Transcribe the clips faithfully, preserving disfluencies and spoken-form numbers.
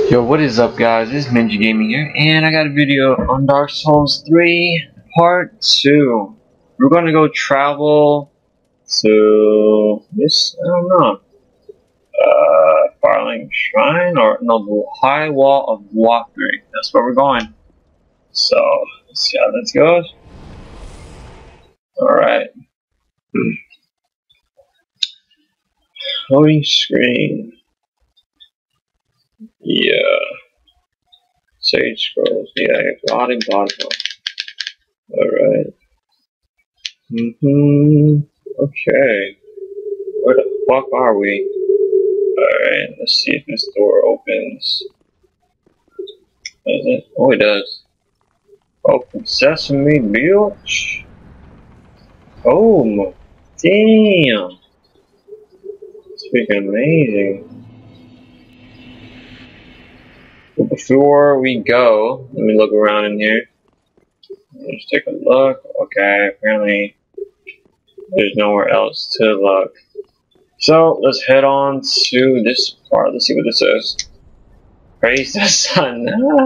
Yo, what is up, guys? This is Ninja Gaming here, and I got a video on Dark Souls three Part two. We're gonna go travel to this, I don't know, uh, Firelink Shrine, or no, the High Wall of Lothric. That's where we're going. So, let's see how this goes. Alright. Loading screen. Yeah. Sage scrolls. Yeah, body, body. Alright. Mm-hmm. Okay. Where the fuck are we? Alright, let's see if this door opens. Does it? Oh, it does. Open sesame, bitch. Oh, damn. It's freaking amazing. But before we go, let me look around in here. Let's take a look. Okay, apparently there's nowhere else to look. So let's head on to this part. Let's see what this is. Praise the sun.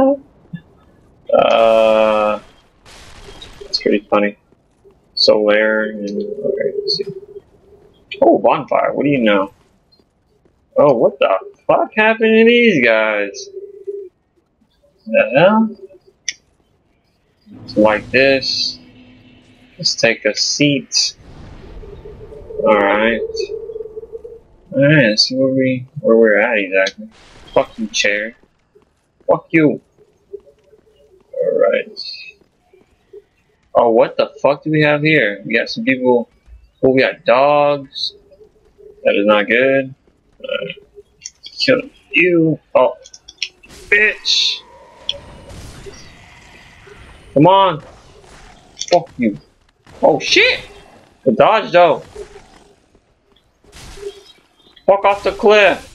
uh, that's pretty funny. Solar and okay, let's see. Oh, bonfire. What do you know? Oh, what the fuck happened to these guys? The hell? So like this. Let's take a seat. Alright. Alright, let's see where we where we're at exactly. Fuck you, chair. Fuck you. Alright. Oh, what the fuck do we have here? We got some people. Oh, we got dogs. That is not good. Uh, kill you. Oh, bitch. Come on. Fuck you. Oh shit! The dodge though. Fuck off the cliff.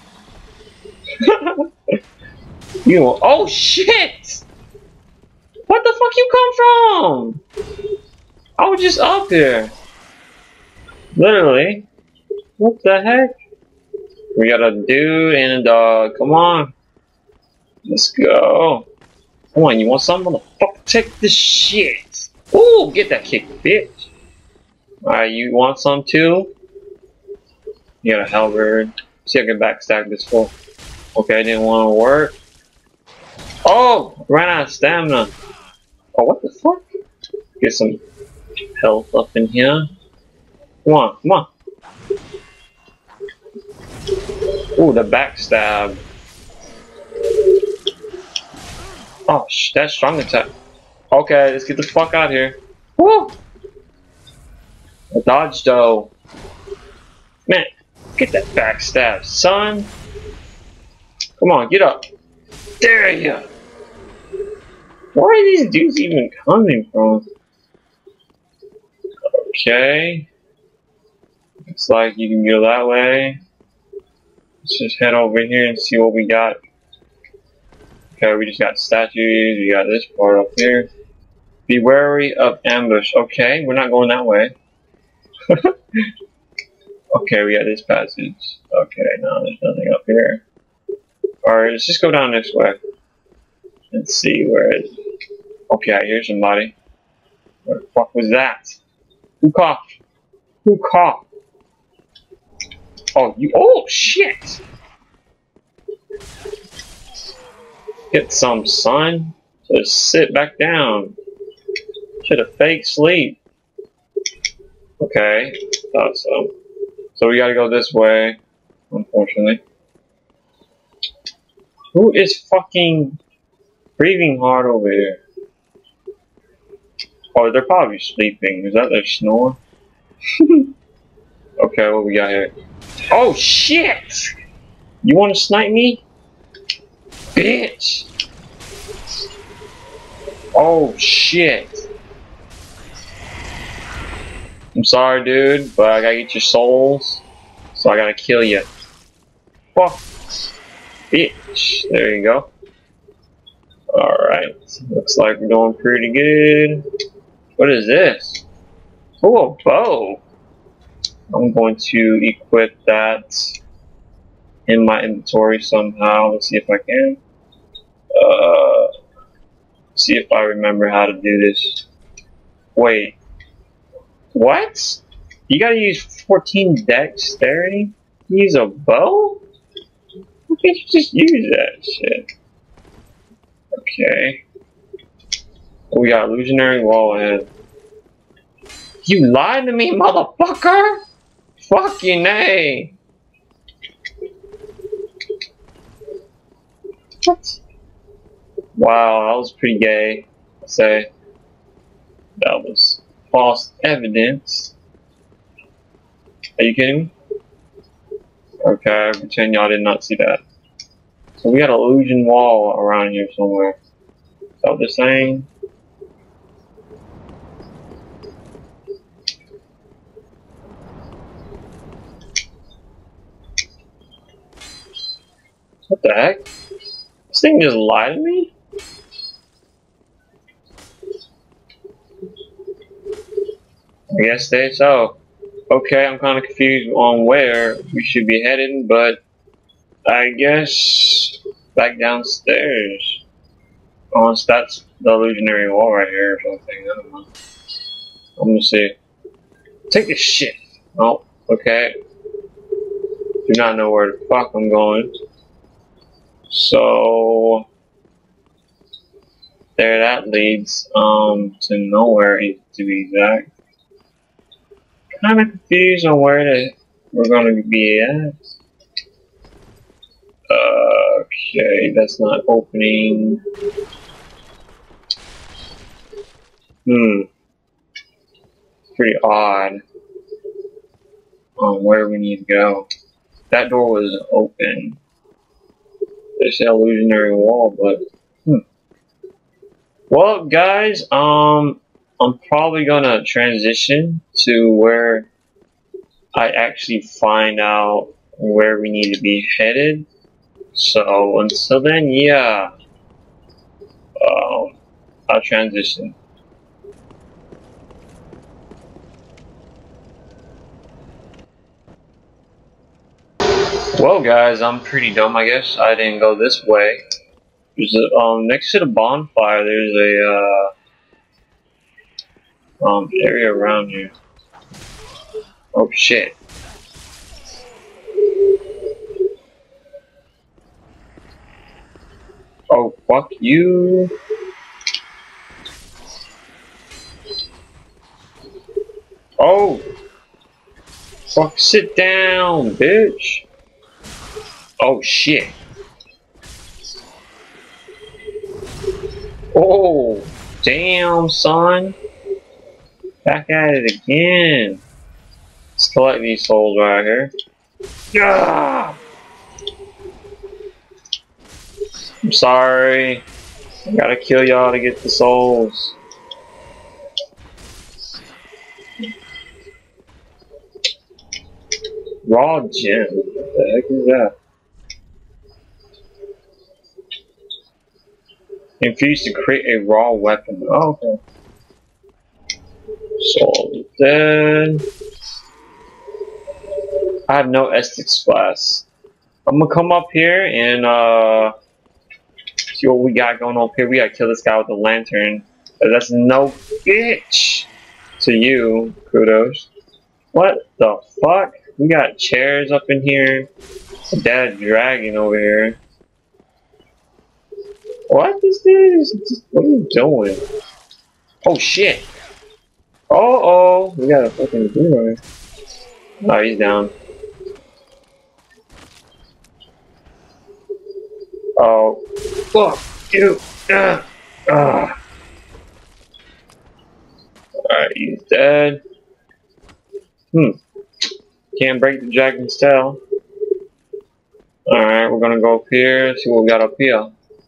You. Oh shit! What the fuck you come from? I was just up here. Literally. What the heck? We got a dude and a dog. Come on. Let's go. Come on, you want some? Motherfucker, take this shit. Ooh, get that kick, bitch. Alright, you want some too? You got a halberd. See if I can backstack this fool. Okay, didn't want to work. Oh, ran out of stamina. Oh, what the fuck? Get some health up in here. Come on, come on. Ooh, the backstab. Oh, sh that's strong attack. Okay, let's get the fuck out of here. Woo! A dodge though. Man, get that backstab, son. Come on, get up. There you go. Where are these dudes even coming from? Okay. Looks like you can go that way. Let's just head over here and see what we got. Okay, we just got statues. We got this part up here. Be wary of ambush. Okay, we're not going that way. Okay, we got this passage. Okay, no, there's nothing up here. Alright, let's just go down this way. Let's see where it is. Okay, I hear somebody. What the fuck was that? Who coughed? Who coughed? Oh, you. Oh, shit! Get some, son. Just sit back down. Should have fake sleep. Okay, thought so. So we gotta go this way, unfortunately. Who is fucking breathing hard over here? Oh, they're probably sleeping. Is that their snore? Okay, what we got here? Oh shit! You wanna snipe me? Bitch! Oh shit! I'm sorry, dude, but I gotta get your souls, so I gotta kill you. Fuck, bitch! There you go. All right, looks like we're doing pretty good. What is this? Oh, a bow. I'm going to equip that. in my inventory somehow. Let's see if I can. Uh, see if I remember how to do this. Wait. What? You gotta use fourteen dexterity? Use a bow? Why can't you just use that shit? Okay. We got illusionary wall ahead. You lied to me, motherfucker! Fucking A! What? Wow, that was pretty gay, I'd say. That was false evidence. Are you kidding me? Okay, pretend y'all did not see that. So we got an illusion wall around here somewhere. Is that what they're saying? What the heck? This thing just lied to me? I guess they so. Okay, I'm kind of confused on where we should be headed, but I guess back downstairs. Unless that's the illusionary wall right here or something. I don't know. I'm gonna see. Take this shit. Oh, okay. Do not know where the fuck I'm going. So there that leads um to nowhere to be exact. Kind of confused on where to, we're going to be at. Uh, okay, that's not opening. Hmm. Pretty odd on where we need to go. That door was open. There's an illusionary wall, but hmm. Well, guys, um, I'm probably gonna transition to where I actually find out where we need to be headed. So until then, yeah, um, I'll transition. Well, guys, I'm pretty dumb, I guess. I didn't go this way. There's a, um, next to the bonfire, there's a, uh, um, area around here. Oh, shit. Oh, fuck you. Oh. Fuck, sit down, bitch. Oh, shit. Oh, damn, son. Back at it again. Let's collect these souls right here. Yeah. I'm sorry. I gotta kill y'all to get the souls. Raw gem. What the heck is that? Infused to create a raw weapon. Oh, okay. Soul dead. I have no Estus Flask. I'm gonna come up here and uh see what we got going on up here. We gotta kill this guy with the lantern. That's no bitch to you, Kudos. What the fuck? We got chairs up in here. A dead dragon over here. What is this? What are you doing? Oh shit! Uh oh! We got a fucking door. Oh, he's down. Oh, fuck you! Uh, uh. Alright, he's dead. Hmm. Can't break the dragon's tail. Alright, we're gonna go up here, see what we got up here.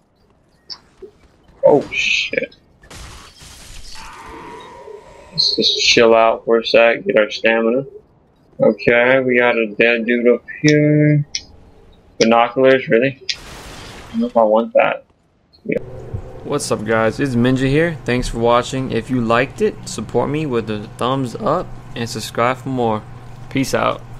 Oh shit. Let's just chill out for a sec, get our stamina. Okay, we got a dead dude up here. Binoculars, really? I don't know if I want that. Yeah. What's up, guys? It's Minja here. Thanks for watching. If you liked it, support me with a thumbs up and subscribe for more. Peace out.